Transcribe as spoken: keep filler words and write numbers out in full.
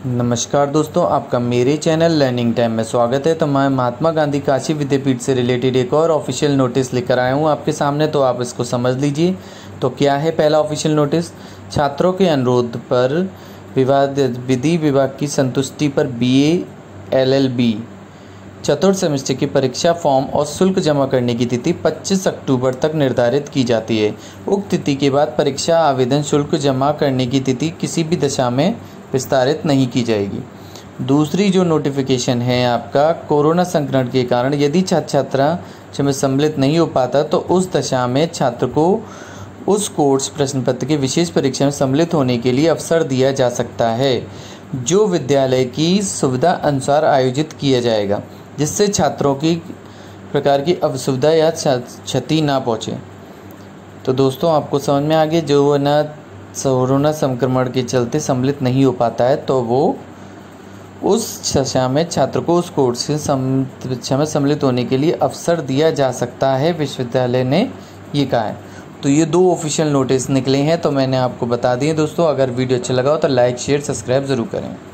नमस्कार दोस्तों, आपका मेरे चैनल लर्निंग टाइम में स्वागत है। तो मैं महात्मा गांधी काशी विद्यापीठ से रिलेटेड एक और ऑफिशियल नोटिस लेकर आया हूं आपके सामने, तो आप इसको समझ लीजिए। तो क्या है पहला ऑफिशियल नोटिस? छात्रों के अनुरोध पर विवाद विधि विभाग की संतुष्टि पर बीए एलएलबी चतुर्थ सेमेस्टर की परीक्षा फॉर्म और शुल्क जमा करने की तिथि पच्चीस अक्टूबर तक निर्धारित की जाती है। उक्त तिथि के बाद परीक्षा आवेदन शुल्क जमा करने की तिथि किसी भी दशा में विस्तारित नहीं की जाएगी। दूसरी जो नोटिफिकेशन है आपका, कोरोना संक्रमण के कारण यदि छात्र छात्रा में सम्मिलित नहीं हो पाता तो उस दशा में छात्र को उस कोर्स प्रश्न पत्र की विशेष परीक्षा में सम्मिलित होने के लिए अवसर दिया जा सकता है, जो विद्यालय की सुविधा अनुसार आयोजित किया जाएगा, जिससे छात्रों की प्रकार की असुविधा या क्षति ना पहुँचे। तो दोस्तों, आपको समझ में आ गया, जो ना कोरोना संक्रमण के चलते सम्मिलित नहीं हो पाता है तो वो उस दशा में छात्र को उस कोर्स की परीक्षा में सम्मिलित होने के लिए अवसर दिया जा सकता है, विश्वविद्यालय ने ये कहा है। तो ये दो ऑफिशियल नोटिस निकले हैं, तो मैंने आपको बता दिए दोस्तों। अगर वीडियो अच्छा लगा हो तो लाइक शेयर सब्सक्राइब ज़रूर करें।